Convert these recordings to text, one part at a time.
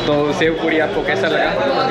तो सेव पूरी आपको कैसा लगा?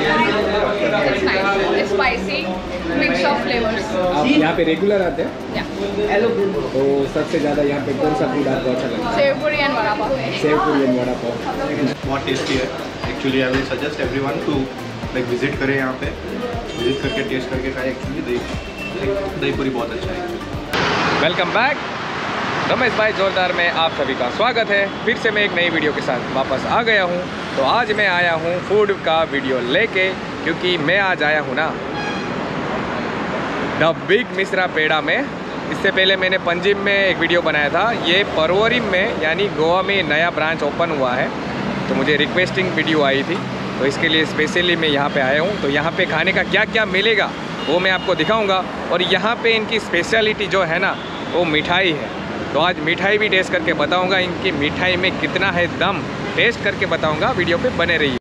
Spicy mix of flavours. आप यहाँ पे रेगुलर आते हैं? तो सबसे ज़्यादा यहाँ पे कौन सा फूड आपको अच्छा लगा? सेव पूरी एंड वड़ा पाव। सेव पूरी एंड वड़ा पाव बहुत टेस्टी है। Actually I will suggest everyone to like visit करें यहाँ पे, विजिट करके टेस्ट करके खाए। एक्चुअली दही पूरी बहुत अच्छा है। Welcome back. रमेश भाई जोरदार में आप सभी का स्वागत है। फिर से मैं एक नई वीडियो के साथ वापस आ गया हूँ। तो आज मैं आया हूँ फूड का वीडियो लेके, क्योंकि मैं आज आया हूँ ना द बिग मिश्रा पेड़ा में। इससे पहले मैंने पंजिम में एक वीडियो बनाया था। ये परवरिम में यानी गोवा में नया ब्रांच ओपन हुआ है, तो मुझे रिक्वेस्टिंग वीडियो आई थी, तो इसके लिए स्पेशली मैं यहाँ पे आया हूँ। तो यहाँ पे खाने का क्या क्या मिलेगा वो मैं आपको दिखाऊँगा। और यहाँ पे इनकी स्पेशलिटी जो है ना वो मिठाई है। तो आज मिठाई भी टेस्ट करके बताऊंगा, इनकी मिठाई में कितना है दम, टेस्ट करके बताऊंगा। वीडियो पे बने रहिए।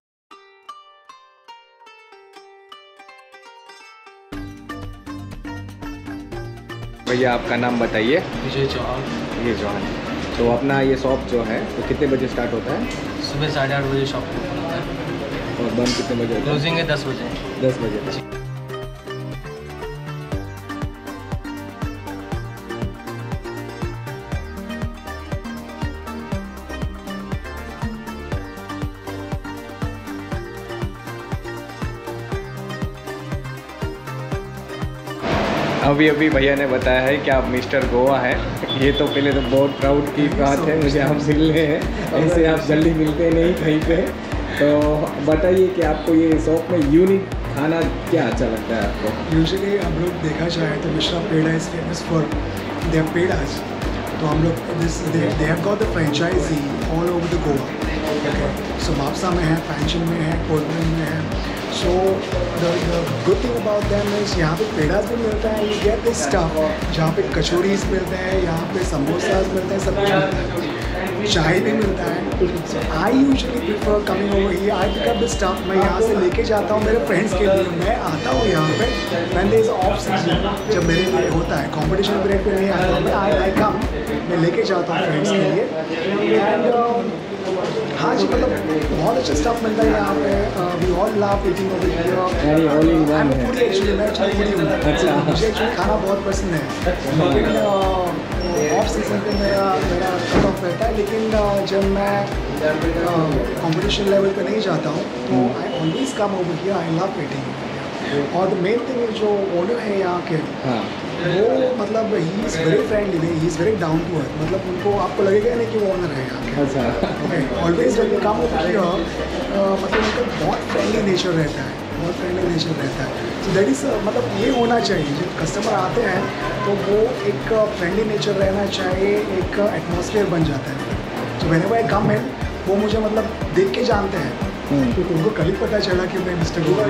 भैया आपका नाम बताइए। विजय चौहान। ये चौहान। तो अपना ये शॉप जो है तो कितने बजे स्टार्ट होता है? सुबह 8:30 बजे शॉप ओपन होता है और बंद कितने बजे होता है? क्लोजिंग है 10 बजे। 10 बजे। अभी भैया ने बताया है कि आप मिस्टर गोवा हैं। ये तो पहले तो बहुत प्राउड की बात है, मुझे आप मिलने हैं, ऐसे आप जल्दी मिलते नहीं कहीं पे। तो बताइए कि आपको ये शॉप में यूनिक खाना क्या अच्छा लगता है आपको? यूजुअली हम लोग देखा जाए तो Mishra peda is famous for their pedas. तो हम लोग they have got the franchise all over the Goa. So Mapusa में है, पैंचन में है, कोलमन में है। So the good thing about them is यहाँ पे पेड़ाज भी मिलता है, यू गेट दिस स्टफ। जहाँ पे कचौरीज मिलते हैं, यहाँ पे समोसाज मिलते हैं, सब कुछ मिलता है, चाय भी मिलता है। So I usually prefer coming over here. I pick up the stuff, मैं यहाँ से लेके जाता हूँ मेरे फ्रेंड्स के लिए। मैं आता हूँ यहाँ पे when there is off season, जब मेरे लिए होता है, कंपटीशन पीरियड पे नहीं आता हूँ मैं। आई कम, मैं लेके जाता हूँ फ्रेंड्स के लिए। एंड हाँ जी, मतलब बहुत अच्छा स्टफ मिलता है यहाँ पे। We all love eating over here. All in one है। फूडी एक्चुअली, मैं एक्चुअली फूडी हूँ। अच्छा। मुझे एक्चुअली खाना बहुत पसंद है, लेकिन ऑफ सीजन पे मेरा कट ऑफ रहता है। लेकिन जब मैं कंपटीशन लेवल पे नहीं जाता हूँ तो I always come over here. I love eating. और द मेन थिंग जो ओनर है यहाँ के, वो मतलब he is very friendly, he is very down to earth. मतलब उनको आपको लगेगा नहीं कि वो ओनर है यहाँ के। अच्छा। ऑलवेज जब ये काम होता है मतलब उनका बहुत फ्रेंडली नेचर रहता है, बहुत फ्रेंडली नेचर रहता है। तो दैट इज़ मतलब ये होना चाहिए, जब कस्टमर आते हैं तो वो एक फ्रेंडली नेचर रहना चाहिए, एक एटमॉस्फेयर बन जाता है। तो व्हेनेवर आई कम इन, वो मुझे मतलब देख के जानते हैं। तो उनको कल ही पता चला कि मैं mister Goa.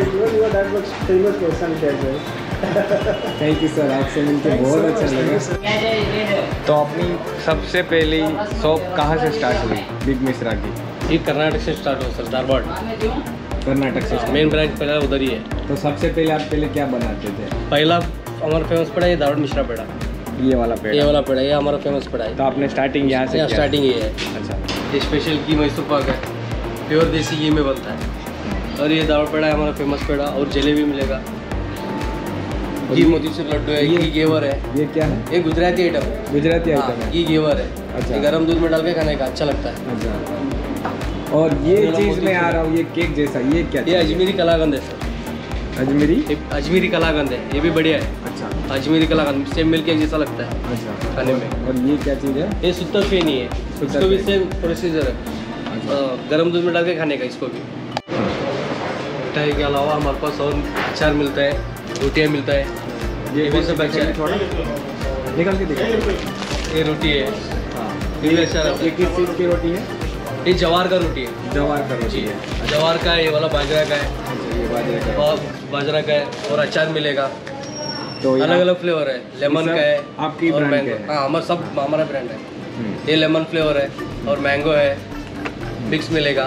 Thank you sir, आपसे मिलकर बहुत अच्छा लगा। तो अपनी सबसे पहली शॉप कहाँ से स्टार्ट हुई बिग मिश्रा की? ये कर्नाटक से स्टार्ट हो सर, धारवाड़ कर्नाटक से। मेन ब्रांच पहला उधर ही है। तो सबसे पहले आप क्या बनाते थे? पहला हमारा फेमस पेड़ा ये धारवाड़ मिश्रा पेड़ा। ये वाला पेड़ा? ये वाला पेड़ा, ये हमारा फेमस पेड़ा है। तो आपने स्टार्टिंग यहाँ से? स्टार्टिंग ये है। अच्छा। ये स्पेशल घी मैसूर पाक है, प्योर देसी घी में बनता है। और ये धारवाड़ पेड़ा है हमारा फेमस पेड़ा। और जलेबी मिलेगा, घी मोतीचूर लड्डू है, घी घेवर है। ये क्या है? ये गुजराती आइटम। गुजराती आइटम है? घी घेवर है। अच्छा। गरम दूध में डाल के खाने का अच्छा लगता है। अच्छा। और ये चीज़ मैं आ रहा हूँ, ये केक जैसा, ये क्या? ये अजमेरी कलाकंद है सर। अजमेरी कलाकंद है, ये भी बढ़िया है। अच्छा। Ajmeri kalakand same milk cake जैसा लगता है अच्छा खाने में। और ये क्या चीज़ है? ये सुत्तर फेनी है, इसको भी सेम प्रोसीजर है। गरम दूध में डाल के खाने का इसको भी। मिठाई के अलावा हमारे पास और अचार मिलता है, रोटियाँ मिलता है। ये भी सब अच्छा है। थोड़ा निकाल के दिखाओ। ये रोटी है। हाँ। ये भी अच्छा रहता ये किस चीज़ की रोटी है? है। ये जवार का रोटी है। जवार का रोटी है? जवार का है, ये वाला बाजरा का है। ये बाजरे का। और बाजरा का है। और अचार मिलेगा, तो अलग अलग फ्लेवर है। लेमन का है आपकी और ब्रांड मैंगो। है? हाँ, हमारा ब्रांड है। ये लेमन फ्लेवर है और मैंगो है, मिक्स मिलेगा।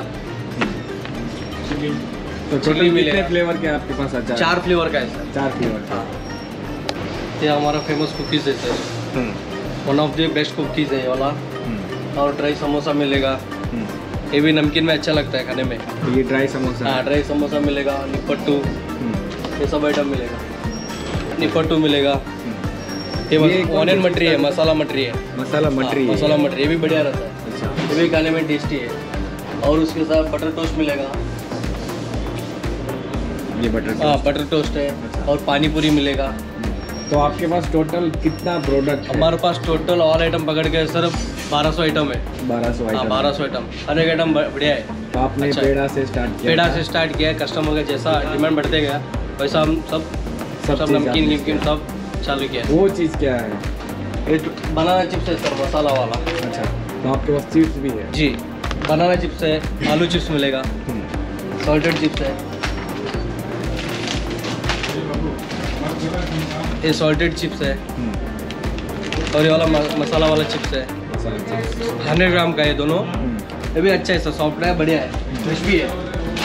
तो टोटल कितने फ्लेवर के आपके पास अचार? 4 फ्लेवर का है सर। 4 फ्लेवर का। ये हमारा फेमस कुकीज़ है sir. One of the best cookies है ये वाला। और ड्राई समोसा मिलेगा, ये भी नमकीन में अच्छा लगता है खाने में। ये ड्राई समोसा। हाँ, ड्राई समोसा मिलेगा, निपट्टू, ये सब आइटम मिलेगा। निपट्टू मिलेगा, ये ऑनियन मटरी है, मसाला मटरी है। मसाला मटरी। मसाला मटरी ये भी बढ़िया रहता है। अच्छा, ये भी खाने में टेस्टी है। और उसके साथ बटर टोस्ट मिलेगा। ये बटर। हाँ, बटर टोस्ट है। और पानी पूरी मिलेगा। तो आपके पास टोटल कितना प्रोडक्ट है? हमारे पास टोटल ऑल आइटम पकड़ के सर 1200 आइटम है। 1200 हाँ, आइटम। 1200 आइटम, हर एक आइटम बढ़िया है। तो आपने अच्छा। पेड़ा से स्टार्ट किया? पेड़ा से स्टार्ट किया है। कस्टमर का जैसा डिमांड बढ़ते गया वैसा हम सब चीज़ नमकीन आपने गिमकीन सब चालू किया है। वो चीज़ क्या है? एक बनाना चिप्स है सर, मसाला वाला। अच्छा, तो आपके पास चिप्स भी है? जी, बनाना चिप्स है, आलू चिप्स मिलेगा, सॉल्टेड चिप्स है, ये सॉल्टेड चिप्स है, और ये वाला मसाला वाला चिप्स है। मसाला चिप्स। 100 ग्राम का है दोनों। ये भी अच्छा है सर, सॉफ्ट है, बढ़िया है, क्रिस्पी है।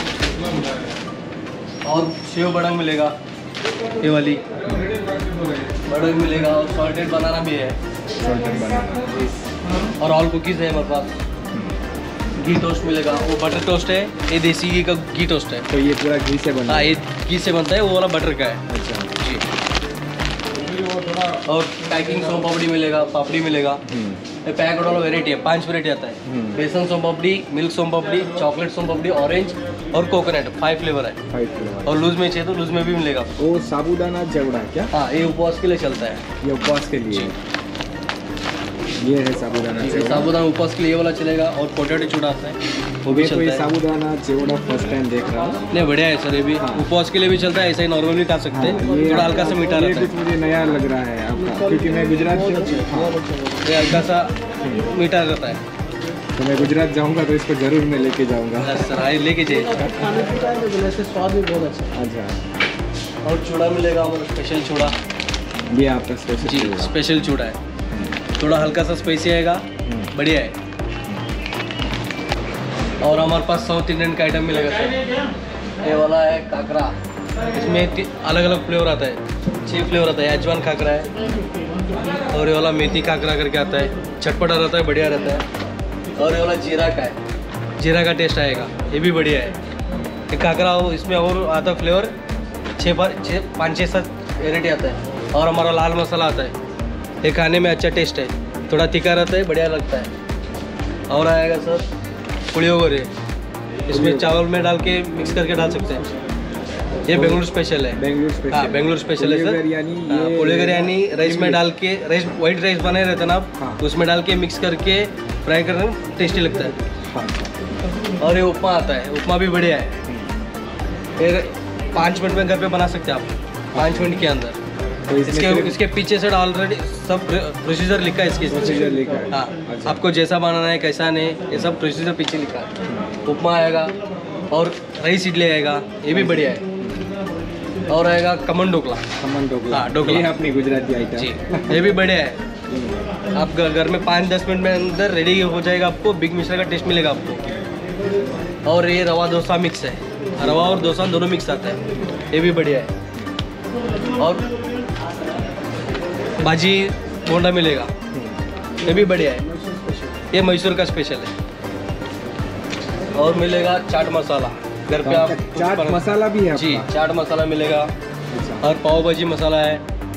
और सेव बड़ंग मिलेगा, ये वाली बड़ंग मिलेगा, और सॉल्टेड बनाना भी है, सॉल्टेड बनाना। और ऑल कुकीज़ है हमारे पास। घी टोस्ट मिलेगा, वो बटर टोस्ट है, ये देसी घी का घी टोस्ट है। तो ये पूरा घी से बना हाँ, है? ये घी से बनता है, वो वाला बटर का है। अच्छा। जी। और पैकिंग सोम पापड़ी मिलेगा, पापड़ी मिलेगा। ये पैक वाला वेराइटी है, 5 वेराइटी आता है। Besan soan papdi, milk soan papdi, chocolate soan papdi, orange और कोकोनट, 5 फ्लेवर है। 5 फ्लेवर। और लूज में चाहिए तो लूज में भी मिलेगा। वो साबूदाना चिवड़ा क्या? हाँ, ये उपवास के लिए चलता है। ये उपवास के लिए? ये है साबूदाना ये चिवड़ा। साबूदाना उपवास के लिए ये वाला चलेगा। और पोटैटो चूड़ा आता है, वो भी मैं तो ये चलता है। साबूदाना चिवड़ा फर्स्ट टाइम देख रहा हूँ। नहीं, बढ़िया है सर, ये भी हाँ। उपवास के लिए भी चलता है, ऐसा ही नॉर्मल भी खा सकते हैं। ये थोड़ा हल्का सा मीठा ये रहता कुछ मुझे नया लग रहा है आपका, क्योंकि मैं गुजरात से हूँ। हाँ, है, ये हल्का सा मीठा रहता है। तो मैं गुजरात जाऊँगा तो इसको ज़रूर मैं लेके जाऊँगा। बस सर, आइए लेके जाइए। खाने पीता है तो वैसे स्वाद भी बहुत अच्छा है। अच्छा, और चूड़ा मिलेगा, हमारा स्पेशल चूड़ा। ये आपका स्पेशल जी, चिवड़ा। स्पेशल चूड़ा है, थोड़ा हल्का सा स्पाइसी आएगा, बढ़िया है। और हमारे पास साउथ इंडियन का आइटम मिलेगा सर। ये वाला है काकरा, इसमें अलग अलग फ्लेवर आता है, 6 फ्लेवर आता है। अजवान काकरा है, और ये वाला मेथी काकरा करके आता है, चटपटा रहता है, बढ़िया रहता है। और ये वाला जीरा का है, जीरा का टेस्ट आएगा, ये भी बढ़िया है। ये काकरा इसमें और आता फ्लेवर 5-6-7 वेराइटी आता है। और हमारा लाल मसाला आता है, ये खाने में अच्छा टेस्ट है, थोड़ा तीखा रहता है, बढ़िया लगता है। और आएगा सर पुलियोगरे, इसमें चावल में डाल के मिक्स करके डाल सकते हैं। ये बेंगलुरु स्पेशल है। बेंगलुरु स्पेशल? हाँ, बेंगलुरु स्पेशल है सर। पुलियोगरे यानी ये- पुलियोगरे यानी राइस में डाल के, राइस वाइट राइस बनाए रहते हैं ना आप, हाँ। उसमें डाल के मिक्स करके फ्राई करना टेस्टी लगता है। हाँ। और ये उपमा आता है, उपमा भी बढ़िया है। फिर 5 मिनट में घर पे बना सकते हैं आप, 5 मिनट के अंदर। तो इसमें सिर्फ- इसके पीछे से ऑलरेडी सब प्रोसीजर लिखा है इसके। प्रोसीजर लिखा है? हाँ, अच्छा। आपको जैसा बनाना है, कैसा नहीं, ये सब प्रोसीजर पीछे लिखा है। उपमा आएगा, और राइस इडली आएगा, ये भी बढ़िया है। और आएगा खमन ढोकला। खमन ढोकला। हाँ, ढोकला। ये है अपनी गुजराती आइटम। जी, ये भी बढ़िया है। आप घर में 5-10 मिनट में अंदर रेडी हो जाएगा, आपको बिग मिश्रा का टेस्ट मिलेगा आपको। और ये रवा डोसा मिक्स है, रवा और डोसा दोनों मिक्स आता है, ये भी बढ़िया है। और भाजी बोंडा मिलेगा, ये भी बढ़िया है, ये मैसूर का स्पेशल है। और मिलेगा चाट मसाला, घर पे आप कुछ चाट बना- मसाला भी है जी, आपका? चाट मसाला मिलेगा। अच्छा। और पाव भाजी मसाला है,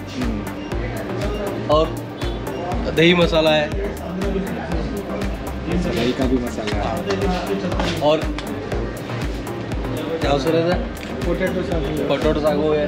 और दही मसाला है, दही का भी मसाला है। और क्या उसको रहता है, पोटैटो सागो है।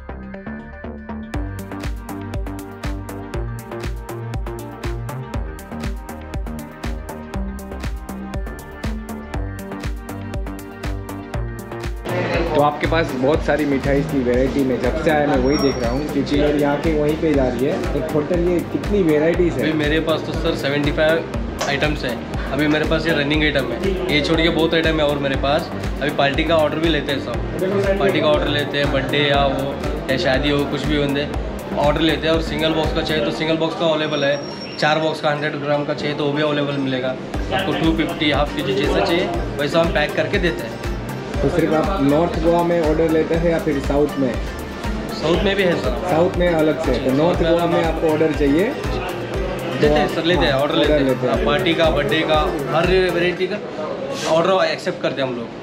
तो आपके पास बहुत सारी मिठाई की वैरायटी में जब से आया मैं वही देख रहा हूँ, क्योंकि मेरी आंखें वहीं पे जा रही है। तो टोटल ये कितनी वेराइटीज़ अभी है? मेरे पास तो सर 75 आइटम्स हैं। अभी मेरे पास ये रनिंग आइटम है, ये छोड़ के बहुत आइटम है। और मेरे पास अभी पार्टी का ऑर्डर भी लेते हैं सब, पार्टी का ऑर्डर लेते हैं, बर्थडे या वो या शादी हो, कुछ भी बंदे ऑर्डर लेते हैं। और सिंगल बॉक्स का चाहिए तो सिंगल बॉक्स का अवेलेबल है, 4 बॉक्स का 100 ग्राम का चाहिए तो वो भी अवेलेबल मिलेगा आपको। 250 हाफ के जी जैसा चाहिए वैसा हम पैक करके देते हैं। तो सिर्फ आप नॉर्थ गोवा में ऑर्डर लेते हैं या फिर साउथ में? साउथ में भी है सर, साउथ में अलग से। तो नॉर्थ गोवा में आपको ऑर्डर चाहिए? देते हैं सर, लेते हैं, ऑर्डर लेते लेते हैं। हैं। पार्टी का, बर्थडे का, हर वेराइटी का ऑर्डर एक्सेप्ट करते हैं हम लोग।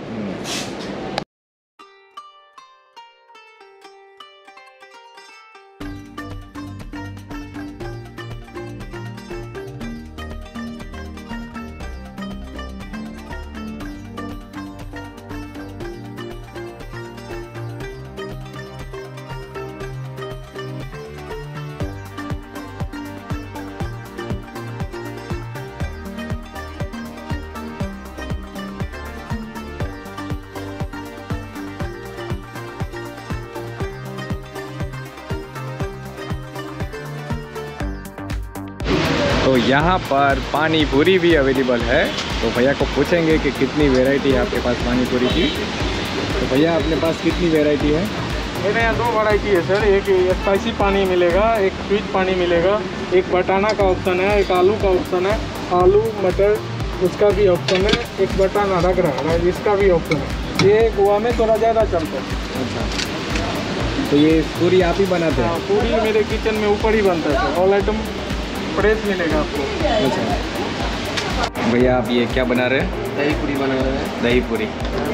तो यहाँ पर पानी पूरी भी अवेलेबल है। तो भैया को पूछेंगे कि कितनी वैरायटी है आपके पास पानी पूरी की। तो भैया अपने पास कितनी वैरायटी है? मेरे यहाँ 2 वैरायटी है सर। एक स्पाइसी पानी मिलेगा, एक स्वीट पानी मिलेगा, एक बटाना का ऑप्शन है, एक आलू का ऑप्शन है, आलू मटर उसका भी ऑप्शन है, एक बटाना रख रहा है इसका भी ऑप्शन है। ये गोवा में थोड़ा ज़्यादा चलता है। अच्छा, तो ये पूरी आप ही बनाते हैं? हाँ, पूरी मेरे किचन में ऊपर ही बनता है सर। ऑल आइटम फ्रेश मिलेगा आपको। अच्छा भैया, आप ये क्या बना रहे हैं? दही पूरी बना रहे हैं। दही पूरी।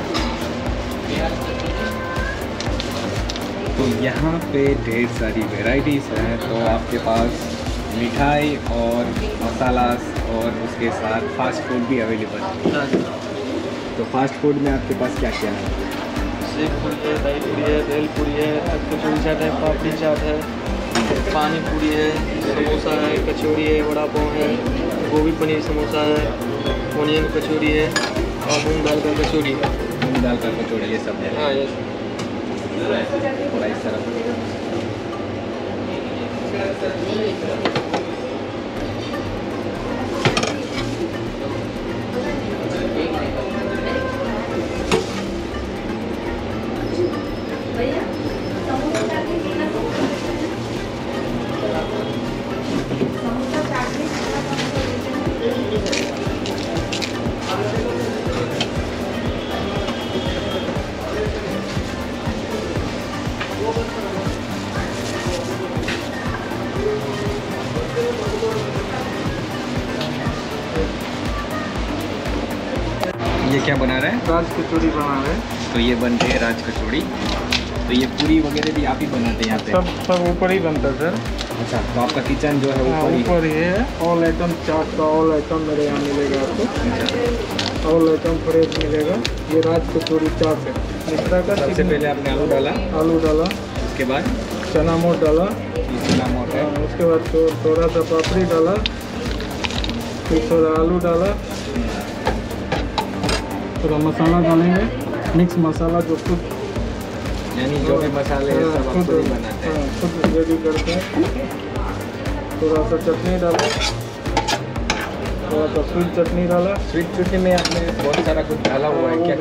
तो यहाँ पे ढेर सारी वैरायटीज़ हैं। तो आपके पास मिठाई और मसाला और उसके साथ फास्ट फूड भी अवेलेबल है। तो फास्ट फूड में आपके पास क्या क्या है? सेव पूरी है, दही पूरी है, भेल पूरी है, कचौड़ी चाट है, पापड़ी चाट है, पानी पूरी है, समोसा है, कचौड़ी है, वड़ा पाव है, गोभी पनीर समोसा है, ओनियन कचौड़ी है और मूंग दाल का कचौड़ी है। मूंग दाल का कचौड़ी, ये सब है। हाँ यस। थोड़ा इस तरफ। ये क्या बना रहे हैं? राज कचौड़ी बना रहे हैं। तो ये बन रही है राज कचौड़ी। तो ये पूरी वगैरह भी आप ही बनाते हैं यहाँ पे? सब ऊपर ही बनता है सर। अच्छा, तो आपका किचन जो है ऊपर ही? ऊपर ही है। ऑल आइटम चाट का ऑल आइटम मेरे यहाँ मिलेगा आपको। ऑल आइटम फ्रेश मिलेगा। ये राज कचौड़ी चाट है। मिश्रा का सबसे पहले आपने आलू डाला, उसके बाद चना मोट डाला, चना मोट है, उसके बाद थोड़ा सा पापड़ी डाला, फिर थोड़ा आलू डाला, थोड़ा मसाला डालेंगे, मिक्स मसाला जो खुद यानी जो भी मसाले हैं सब आप खुद ही बनाते हैं? खुद रेडी करते हैं। थोड़ा सा चटनी डाला, थोड़ा सा स्वीट चटनी डाला। स्वीट चटनी में आपने बहुत सारा कुछ डाला हुआ है क्या?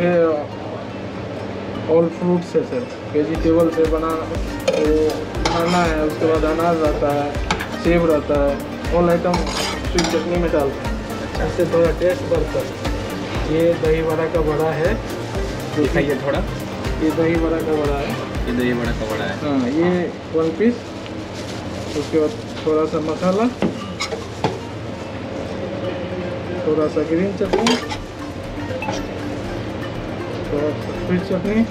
ऑल फ्रूट्स है सर, वेजिटेबल से बनाना है। उसके बाद अनार रहता है, सेब रहता है, ऑल आइटम स्वीट चटनी में डालते हैं। इससे थोड़ा टेस्ट बढ़ता है। ये दही वड़ा का बड़ा है, दिखाइए थोड़ा। ये दही वड़ा का बड़ा है। ये दही बड़ा का बड़ा है। हाँ, ये 1 पीस। उसके बाद थोड़ा सा मसाला, थोड़ा सा ग्रीन चटनी, थोड़ा सा स्वीट चटनी,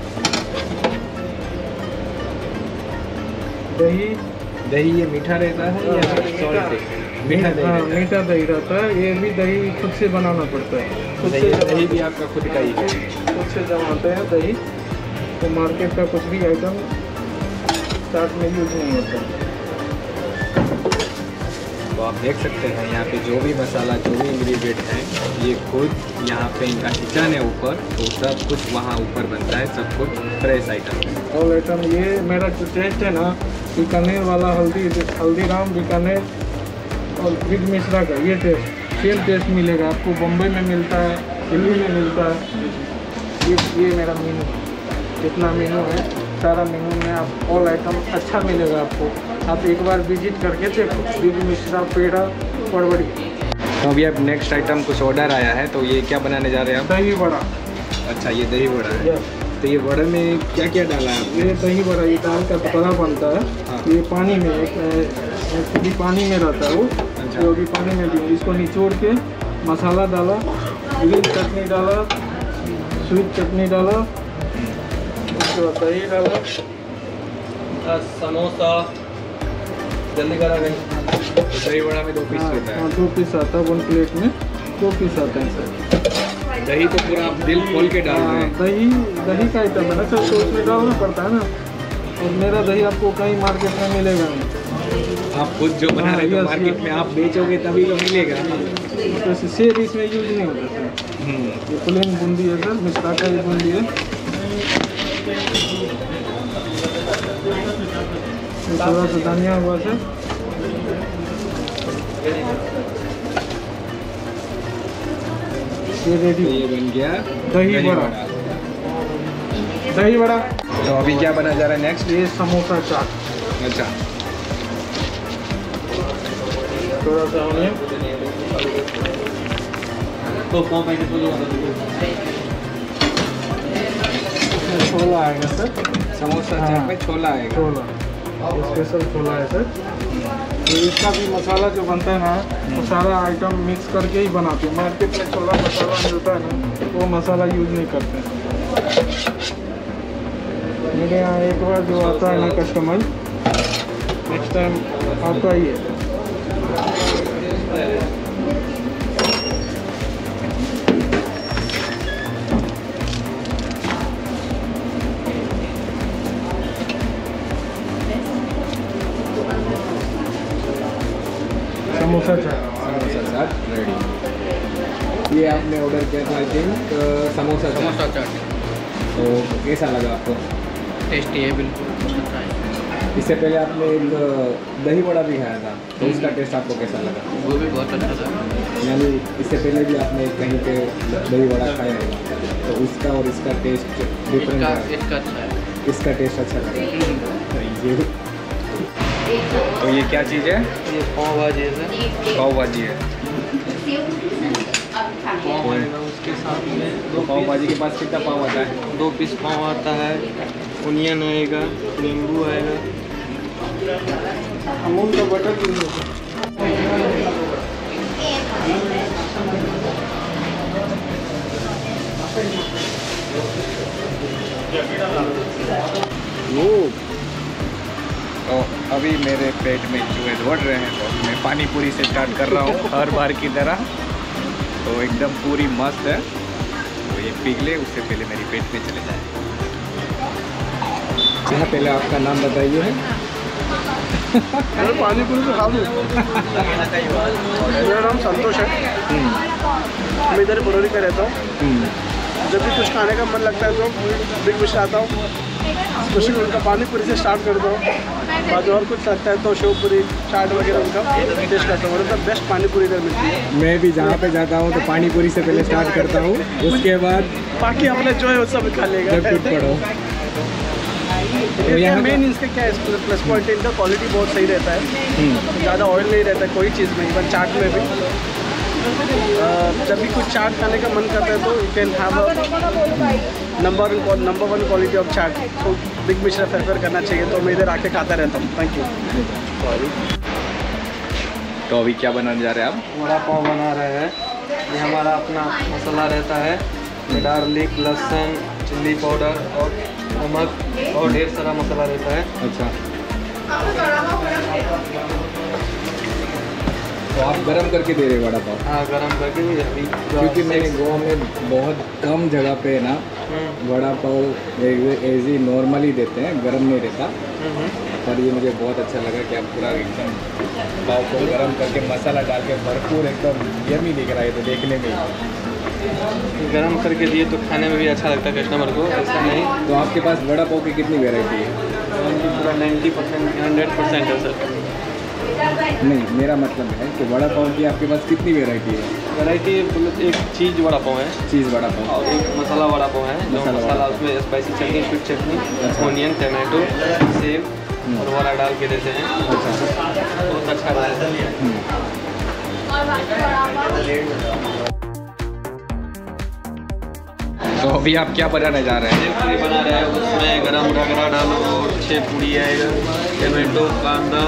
दही ये मीठा रहता है या सॉल्टी? मीठा दही रहता है। मीठा दही रहता है। ये भी दही खुद से बनाना पड़ता है। खुद से दही भी आपका खुद का ही है? खुद से जमाते हैं दही। तो मार्केट का कुछ भी आइटम चाट में यूज नहीं होता। तो आप देख सकते हैं यहाँ पे जो भी मसाला, जो भी इंग्रेडिएंट हैं, ये खुद यहाँ पे इनका किचन है ऊपर, तो सब कुछ वहाँ ऊपर बनता है, सब कुछ फ्रेश आइटम। All item. ये मेरा जो टेस्ट है ना, बीकानेर वाला हल्दीराम बीकानेर और बिग मिश्रा का ये टेस्ट सेम टेस्ट मिलेगा आपको। बम्बई में मिलता है, दिल्ली में मिलता है। ये मेरा मेनू, जितना मेनू है सारा मेनू में आप ऑल आइटम अच्छा मिलेगा आपको। आप एक बार विजिट करके देखो। बिग मिश्रा पेड़ा पड़वड़ी। तो अभी अब नेक्स्ट आइटम कुछ ऑर्डर आया है, तो ये क्या बनाने जा रहे हैं आप? दही बड़ा। अच्छा, ये दही बड़ा है। तो ये बड़े में क्या क्या डाला है आपने? ये दही बड़ा, ये दाल का बड़ा बनता है। हाँ। ये पानी में एक्चुअली पानी में रहता है वो। अच्छा। जो भी पानी में भी इसको निचोड़ के मसाला डाला, ग्रीन चटनी डाला, स्वीट चटनी डाला, उसके बाद दही डाला, समोसा जल्दी करा गई। दही वड़ा में 2 पीस रहता है। हाँ 2 पीस आता है, 1 प्लेट में 2 पीस आता है सर। दही तो पूरा आप दिल खोल के डाल रहे हैं। दही का आइटम है ना सर, तो उसमें डालना पड़ता है ना, और मेरा दही आपको कहीं मार्केट में मिलेगा नहीं। आप खुद जो बना रहे हो मार्केट में आप बेचोगे तभी तो मिलेगा। तो सेब इसमें यूज नहीं होता सर। ये प्लेन बूंदी है सर, मिश्रा का ये बूंदी है। थोड़ा सा धनिया हुआ सर। ये रेडी, ये बन गया दही बड़ा। दही बड़ा। तो अभी क्या बना जा रहा है नेक्स्ट? ये समोसा चाट। अच्छा, थोड़ा सा ऑनियन, तो पाव पैकेट बोलो। छोला आएगा सर, समोसा चाट में छोला आएगा। छोला स्पेशल छोला है सर। तो इसका भी मसाला जो बनता है ना, वो सारा आइटम मिक्स करके ही बनाते हैं। मार्केट में छोला मसाला मिलता है ना, वो मसाला यूज नहीं करते हैं। मेरे यहाँ एक बार जो आता है ना कस्टमर, नेक्स्ट टाइम आता ही है। समोसा चाट। समोसा चाट रेडी। ये आपने ऑर्डर किया था आई थिंक समोसा चाट। तो कैसा लगा आपको? टेस्टी है बिल्कुल, अच्छा है। इससे पहले आपने एक दही वड़ा भी खाया था, तो उसका टेस्ट आपको कैसा लगा? वो भी बहुत अच्छा था। यानी इससे पहले भी आपने कहीं पे दही वड़ा खाया है, तो उसका और इसका टेस्ट डिफरेंट है। इसका अच्छा है। इसका टेस्ट अच्छा लगा। तो ये क्या चीज़ है? ये पाव भाजी है सर। पाव भाजी है। पाव आएगा उसके साथ में तो पाव भाजी के पास कितना पाव आता है? 2 पीस पाव आता है, ओनियन आएगा, नींबू आएगा। अमूल का बटर भी है। तो अभी मेरे पेट में चूहे दौड़ रहे हैं, तो मैं पानी पूरी से स्टार्ट कर रहा हूँ हर बार की तरह। तो एकदम पूरी मस्त है, तो ये पिघले उससे पहले मेरी पेट में चले जाए। यहाँ पहले आपका नाम बताइए। अरे पानी पूरी तो खा लूँ। मेरा नाम संतोष है, मैं इधर बरौनी पे रहता हूँ। जब भी कुछ खाने का मन लगता है तो बिग मिश्रा आता हूँ, स्पेशल उनका पानी पूरी से स्टार्ट करता हूँ। बाद और कुछ लगता है तो शेव पूरी, चाट वगैरह उनका टेस्ट करता हूँ। उनका बेस्ट पानी पूरी इधर मिलती है। मैं भी जहाँ पे जाता हूँ तो पानी पूरी से पहले स्टार्ट करता हूँ, उसके बाद बाकी अपने जो है वो सब खा लेगा। जब टूट पड़ो। तो यहाँ मेन इसका क्या है प्लस पॉइंट है, इनका क्वालिटी बहुत सही रहता है। ज़्यादा ऑयल नहीं रहता है कोई चीज़ में, इवन चाट में भी। जब भी कुछ चाट खाने का मन करता है तो you can have number 1 quality of chaat. तो बिग मिश्रा प्रेफर करना चाहिए, तो मैं इधर आके खाता रहता हूँ। Thank you. तो अभी क्या बनाने जा रहे हैं आप? वड़ा पाव बना रहे हैं। ये हमारा अपना मसाला रहता है, गार्लिक, लहसुन, चिल्ली पाउडर और नमक और ढेर सारा मसाला रहता है। अच्छा, तो आप गरम करके दे रहे वड़ा पाव? हाँ, गरम करके भी अभी क्योंकि मैंने गोवा में बहुत कम जगह पे ना वड़ा पाव ऐसे नॉर्मली देते हैं, गरम नहीं रहता। पर ये मुझे बहुत अच्छा लगा कि आप पूरा एकदम पाव को गरम करके मसाला डाल के भरपूर एकदम यमी दिख रहा है तो देखने में। गरम करके दिए तो खाने में भी अच्छा लगता है कस्टमर को, ऐसा नहीं। तो आपके पास वड़ा पाव की कितनी वेराइटी है? पूरा 90% 100% है सर। नहीं, मेरा मतलब है कि वड़ा पाव की आपके पास कितनी वेराइटी है? वैरायटी मतलब एक चीज़ वड़ा पाव है चीज़ वड़ा पाव और एक मसाला वड़ा पाव है। जो मसाला मसाला वड़ा उसमें spicy chutney, sweet chutney, onion, tomato, सेब और वड़ा डाल के देते हैं। अच्छा, बहुत अच्छा रहता है। तो अभी आप क्या बनाने जा रहे हैं? पूरी बना रहे हैं, उसमें गरम रगड़ा डालो और 6 पूरी आएगा, टमाटो, कांदा।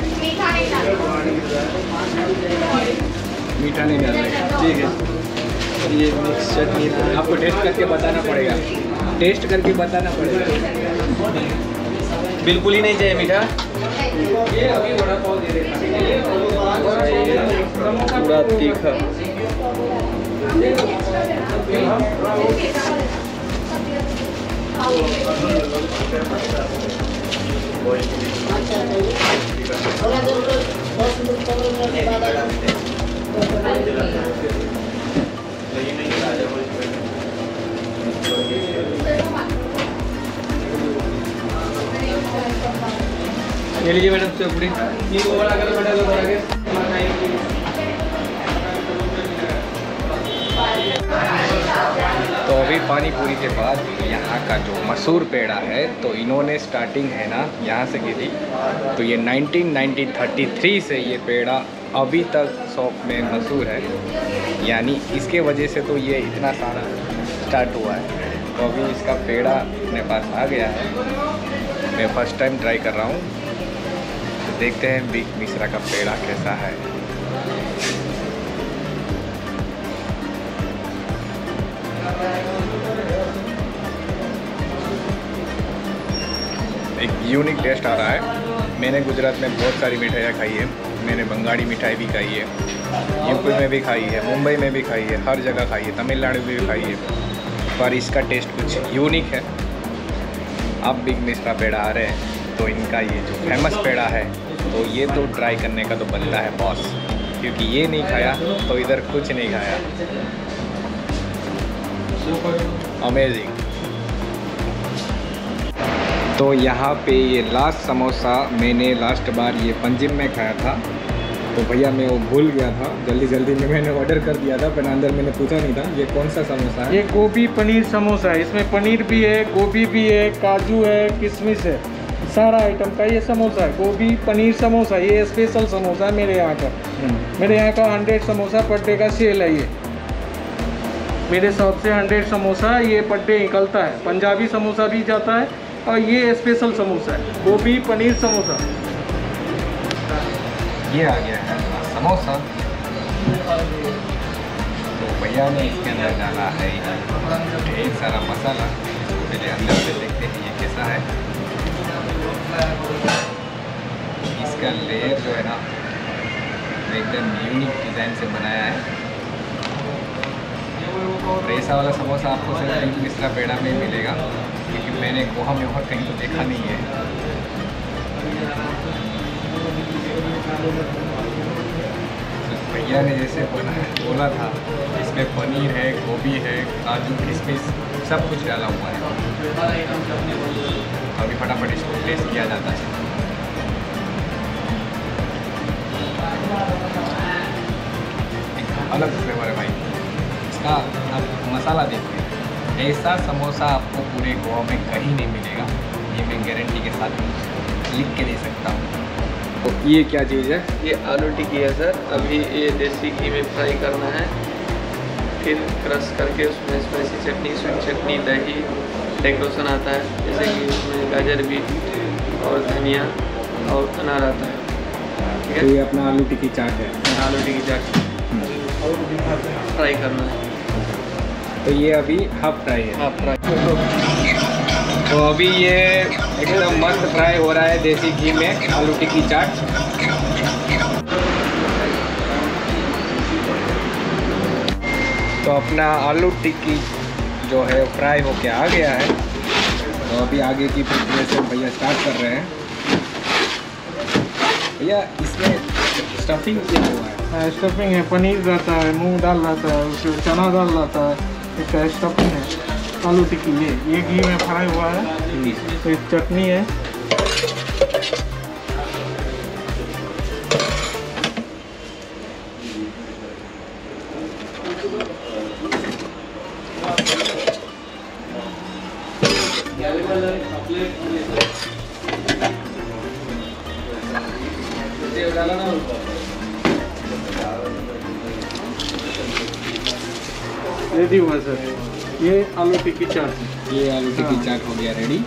मीठा नहीं डालना है। ठीक है। ये मिक्स चटनी आपको टेस्ट करके बताना पड़ेगा, टेस्ट करके बताना पड़ेगा। बिल्कुल ही नहीं चाहिए मीठा। ये अभी वड़ा पाव दे देता पूरा तीखा। ये लीजिए मैडम चपड़ी। तो अभी पानी पूरी के बाद यहाँ का जो मशहूर पेड़ा है, तो इन्होंने स्टार्टिंग है ना यहाँ से की थी। तो ये 1933 से ये पेड़ा अभी तक शॉप में मशहूर है, यानी इसके वजह से तो ये इतना सारा स्टार्ट हुआ है। तो अभी इसका पेड़ा अपने पास आ गया है, मैं फर्स्ट टाइम ट्राई कर रहा हूँ। तो देखते हैं बिग मिश्रा का पेड़ा कैसा है। एक यूनिक टेस्ट आ रहा है। मैंने गुजरात में बहुत सारी मिठाइयाँ खाई है, मैंने बंगाली मिठाई भी खाई है, यूपी में भी खाई है, मुंबई में भी खाई है, हर जगह खाई है, तमिलनाडु में भी खाई है, पर इसका टेस्ट कुछ यूनिक है। आप बिग मिश्रा पेड़ा आ रहे हैं तो इनका ये जो फेमस पेड़ा है, तो ये तो ट्राई करने का तो बनता है बॉस, क्योंकि ये नहीं खाया तो इधर कुछ नहीं खाया। अमेजिंग। तो यहाँ पे ये लास्ट समोसा मैंने लास्ट बार ये पंजिम में खाया था, तो भैया मैं वो भूल गया था, जल्दी में मैंने ऑर्डर कर दिया था, पर अंदर मैंने पूछा नहीं था ये कौन सा समोसा है। ये गोभी पनीर समोसा है। इसमें पनीर भी है, गोभी भी है, काजू है, किशमिश है, सारा आइटम का ये समोसा है। गोभी पनीर समोसा, ये स्पेशल समोसा है मेरे यहाँ का। मेरे यहाँ का 100 समोसा पर डे का सेल है। ये मेरे शॉप से 100 समोसा ये पर डे निकलता है। पंजाबी समोसा भी जाता है और ये स्पेशल समोसा है, गोभी पनीर समोसा। ये आ गया है समोसा। तो भैया ने इसके अंदर डाला है ढेर सारा मसाला। पहले अंदर से देखते हैं ये कैसा है। इसका लेयर जो है ना एकदम यूनिक डिज़ाइन से बनाया है। और ऐसा वाला समोसा आपको सिर्फ बिग मिश्रा पेड़ा में ही मिलेगा, क्योंकि मैंने गोवा में और कहीं तो देखा नहीं है। भैया ने जैसे बोला था, इसमें पनीर है, गोभी है, काजू किशमिश सब कुछ डाला हुआ है। अभी फटाफट इसको टेस्ट किया जाता है। एक अलग फ्लेवर है भाई इसका। आप मसाला देखिए, ऐसा समोसा आपको पूरे गोवा में कहीं नहीं मिलेगा, ये मैं गारंटी के साथ लिख के दे सकता हूँ। तो ये क्या चीज़ है? ये आलू टिक्की है सर। अभी ये देसी घी में फ्राई करना है, फिर क्रश करके उसमें स्पाइसी चटनी, स्वीट चटनी, दही, डेकोरेशन आता है, जैसे कि उसमें गाजर बीट और धनिया और अनार आता है। ठीक तो है, ये अपना आलू टिक्की चाट है। आलू टिक्की चाट फ्राई करना है। तो ये अभी हाफ फ्राई है। हाँ, फ्राई। तो अभी ये एकदम मस्त फ्राई हो रहा है देसी घी में आलू टिक्की चाट। तो अपना आलू टिक्की जो है फ्राई होके आ गया है। तो अभी आगे की प्रिपरेशन भैया स्टार्ट कर रहे हैं। भैया इसमें स्टफिंग क्या हुआ है? स्टफिंग है, पनीर रहता है, मूंग दाल रहता है, उसमें चना दाल रहता है, इसका स्टफिंग है आलू टिक्की। ये घी में फ्राई हुआ है। तो एक चटनी है, रेडी हुआ सर। ये आलू टिक्की चाट है। ये आलू टिक्की चाट हो गया रेडी।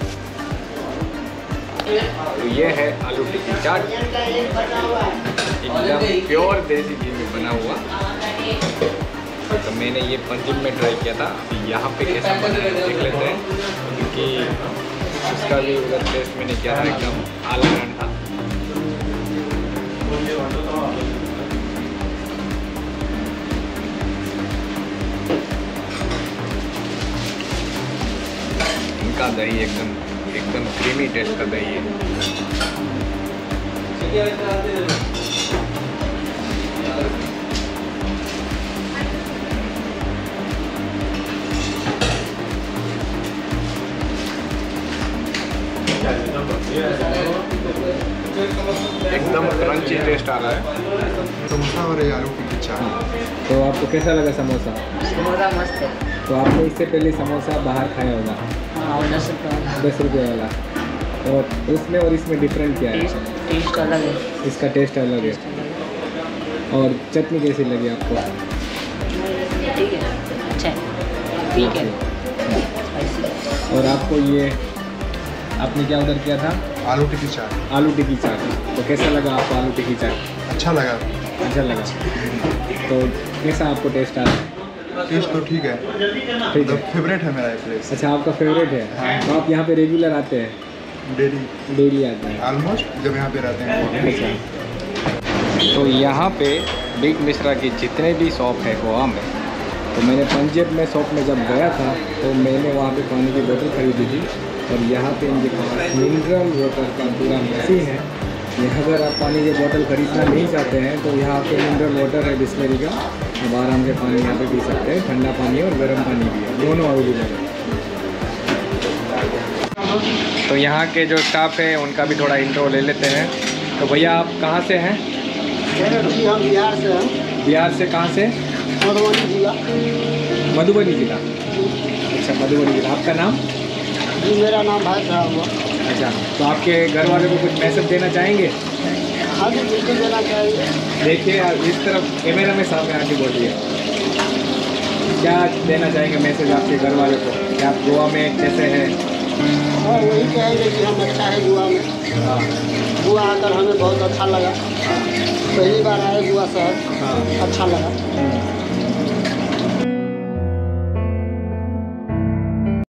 तो ये है आलू टिक्की चाट, एकदम प्योर देसी घी में बना हुआ। तो मैंने ये पंजिम में ट्राई किया था। अभी यहाँ पे कैसा बना है देख लेते हैं, क्योंकि उसका भी उधर टेस्ट मैंने किया था, एकदम अलग था। इनका दही एकदम क्रीमी टेस्ट का दही है। एकदम क्रंची टेस्ट आ रहा है। समोसा और ये आलू टिक्की चाट। तो आपको कैसा लगा समोसा? समोसा मस्त है। तो आपने इससे पहले समोसा बाहर खाया होगा, हाँ, 10 रुपये 10 रुपये वाला। और उसमें और इसमें डिफरेंट क्या है? टेस्ट अलग है। इसका टेस्ट अलग है। और चटनी कैसी लगी आपको? ठीक है, अच्छा है, ठीक है, स्पाइसी। और आपको ये आपने क्या ऑर्डर किया था? आलू टिक्की चाट। आलू टिक्की चाट। तो कैसा लगा आपको आलू टिक्की चाट? अच्छा लगा। अच्छा लगा। तो कैसा आपको टेस्ट आ रहा है? टेस्ट तो ठीक है, ठीक है। फेवरेट है मेरा ये प्लेस। अच्छा, आपका फेवरेट है? तो आप यहाँ पे रेगुलर आते हैं? डेली आते हैं ऑलमोस्ट, जब यहाँ पे रहते हैं। अच्छा। तो यहाँ पे बिग मिश्रा की जितने भी शॉप है गोवा में, तो मैंने पंजाब में शॉप में जब गया था तो मैंने वहाँ पे पानी की बोतल खरीदी थी। और यहाँ पे इनके पास मिनरल वाटर का पूरा मशीन है। यहाँ अगर आप पानी की बोतल खरीदना नहीं चाहते हैं तो यहाँ पे मिनरल वाटर है बिस्लरी का, आप आराम से पानी यहाँ पे पी सकते हैं। ठंडा पानी और गर्म पानी भी है, दोनों अवेलेबल है। तो यहाँ के जो स्टाफ है उनका भी थोड़ा इंट्रो ले लेते हैं। तो भैया आप कहाँ से हैं? हम बिहार से हैं। बिहार से कहाँ से? मधुबनी जिला। मधुबनी जिला। अच्छा, मधुबनी जिला। आपका नाम? जी, मेरा नाम भाई साहब हुआ। अच्छा, तो आपके घर वालों को कुछ मैसेज देना चाहेंगे? हाँ जी, बिल्कुल देना चाहिए। देखिए इस तरफ कैमरा में सामने आके बोलिए, क्या देना चाहेंगे मैसेज आपके घर वालों को कि आप गोवा में कैसे हैं? और वही कहेंगे कि हम अच्छा है गोवा में। हाँ गोवा आकर हमें बहुत अच्छा लगा। पहली बार आए गोवा शहर, हाँ। अच्छा लगा।